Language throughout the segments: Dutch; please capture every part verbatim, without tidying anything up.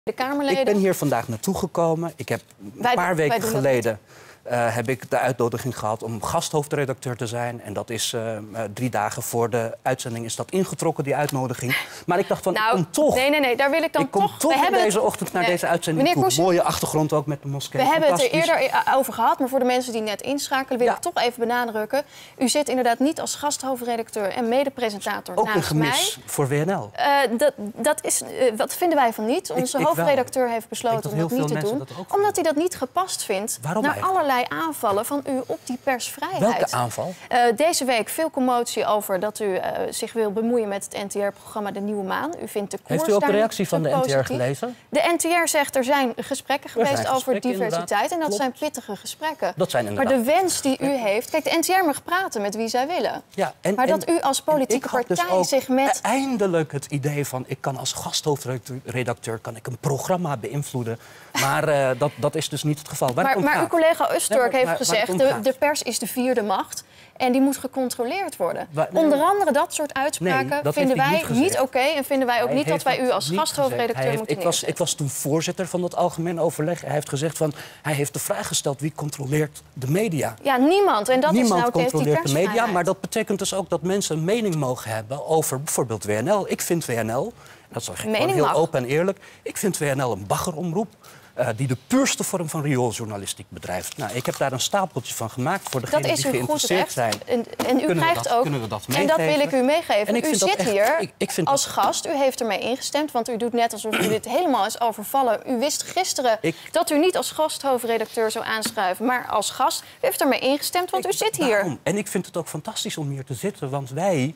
De Kamerleden. Ik ben hier vandaag naartoe gekomen. Ik heb een wij, paar weken geleden uh, heb ik de uitnodiging gehad om gasthoofdredacteur te zijn. En dat is uh, uh, drie dagen voor de uitzending is dat ingetrokken, die uitnodiging. Maar ik dacht van, nou, ik kom toch. Nee, nee, nee, daar wil ik dan ik kom toch. toch we op hebben deze het, ochtend naar nee, deze uitzending toe. Koes, mooie achtergrond ook met de moskee. We hebben het er eerder over gehad, maar voor de mensen die net inschakelen wil ja. ik toch even benadrukken. U zit inderdaad niet als gasthoofdredacteur en mede-presentator ook naast een gemis mij. voor W N L. Uh, dat, dat is, uh, wat vinden wij van niet? Onze ik, ik hoofdredacteur heeft besloten om dat niet te doen. Dat omdat hij dat niet gepast vindt Waarom naar eigenlijk? allerlei aanvallen van u op die persvrijheid. Welke aanval? Uh, deze week veel commotie over dat u uh, zich wil bemoeien met het N T R-programma De Nieuwe Maan. U vindt de koers Heeft u ook de reactie van de positief. N T R gelezen? De N T R zegt er zijn gesprekken geweest zijn over gesprekken, diversiteit. En dat Klopt. zijn pittige gesprekken. Dat zijn maar de wens die u heeft... Kijk, de N T R mag praten met wie zij willen. Ja, en, maar en, dat u als politieke partij dus ook zich met... eindelijk het idee van... ik kan als gasthoofdredacteur kan ik een programma beïnvloeden. Maar uh, dat, dat is dus niet het geval. Waar maar maar uw collega Usturk nee, heeft gezegd... De, de pers is de vierde macht en die moet gecontroleerd worden. Waar, nee, Onder andere dat soort uitspraken nee, dat vinden wij niet, niet oké... Okay, en vinden wij ook hij niet dat wij u als gasthoofdredacteur moeten ik was, ik was toen voorzitter van het algemeen overleg. Hij heeft gezegd van... hij heeft de vraag gesteld wie controleert de media. Ja, niemand. En dat niemand is nou controleert de media. Maar dat betekent dus ook dat mensen een mening mogen hebben... over bijvoorbeeld W N L. Ik vind W N L... Dat zeg ik gewoon heel mag. open en eerlijk. Ik vind W N L een baggeromroep. Uh, die de puurste vorm van riooljournalistiek bedrijft. Nou, ik heb daar een stapeltje van gemaakt voor degenen die geïnteresseerd zijn. En, en u kunnen krijgt dat, ook, kunnen we dat en dat wil ik u meegeven. U zit echt, hier ik, ik vind als dat... gast. U heeft ermee ingestemd, want u doet net alsof u dit helemaal is overvallen. U wist gisteren ik... dat u niet als gasthoofdredacteur zou aanschuiven, maar als gast. U heeft ermee ingestemd, want ik, u zit hier. Daarom. En ik vind het ook fantastisch om hier te zitten, want wij...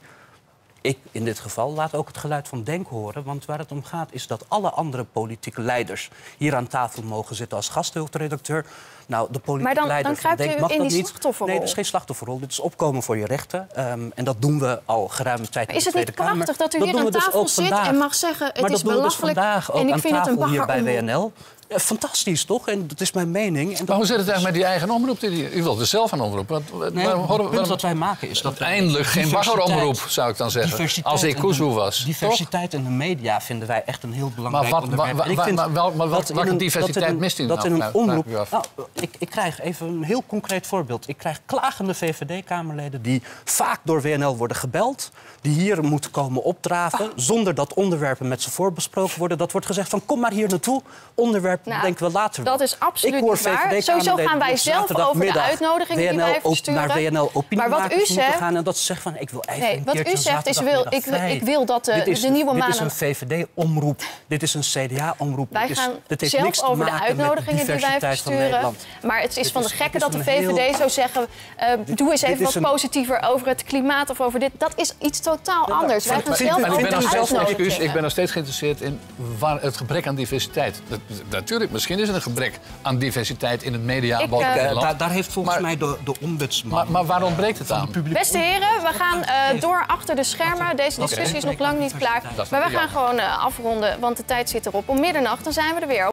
Ik in dit geval laat ook het geluid van Denk horen. Want waar het om gaat is dat alle andere politieke leiders... hier aan tafel mogen zitten als gasthoofdredacteur. Nou, de politieke maar dan, leider dan van Denk mag in dat die niet. slachtofferrol. Nee, dat is geen slachtofferrol. Dit is opkomen voor je rechten. Um, en dat doen we al geruime tijd in de Tweede Kamer. Is het niet prachtig dat u dat hier aan dus tafel zit vandaag. en mag zeggen... het maar is dat doen we dus belachelijk vandaag ook en ik aan vind het een tafel hier bij W N L. Ja, fantastisch, toch? En dat is mijn mening. En maar hoe zit het eigenlijk met die eigen omroep? U wilt er zelf een omroep. Want, nee, waarom, het waarom, punt wat wij maken is dat... Eindelijk geen baggeromroep, zou ik dan zeggen. Als ik Kuzu was. Diversiteit in de media vinden wij echt een heel belangrijk maar wat, onderwerp. Wa, wa, wa, maar wel, maar wat, welke diversiteit mist u dat nou? in een omroep, nou, ik, ik krijg even een heel concreet voorbeeld. Ik krijg klagende V V D-Kamerleden die vaak door W N L worden gebeld. Die hier moeten komen opdraven. Ah. Zonder dat onderwerpen met ze voorbesproken worden. Dat wordt gezegd van kom maar hier naartoe. Onderwerpen nou, denken we later. Dat is absoluut niet waar. Sowieso gaan wij zelf over de uitnodiging die wij versturen. Naar W N L opinie maar wat u zegt, gaan en dat ze zegt van ik wil even nee, een wat u zegt is wil, ik, ik wil dat de, is, de nieuwe dit maanden... Dit is een V V D-omroep. Dit is een C D A-omroep. Wij dit gaan is, dit heeft zelf niks over te de maken uitnodigingen die wij versturen. Maar het is dit van is, de gekken dat de V V D heel... zou zeggen... Uh, dit, doe eens even wat een... positiever over het klimaat of over dit. Dat is iets totaal ja, anders. Wij gaan zelf over de uitnodigingen. Ik ben nog steeds geïnteresseerd in waar het gebrek aan diversiteit. Dat, natuurlijk, misschien is er een gebrek aan diversiteit in het mediaanbod. Uh, daar, daar heeft volgens maar, mij de, de ombudsman... Maar, maar waar ontbreekt het aan? Beste heren, we gaan uh, door achter de schermen. Deze discussie is nog lang niet klaar. Maar we gaan gewoon uh, afronden, want de tijd zit erop. Om middernacht dan zijn we er weer.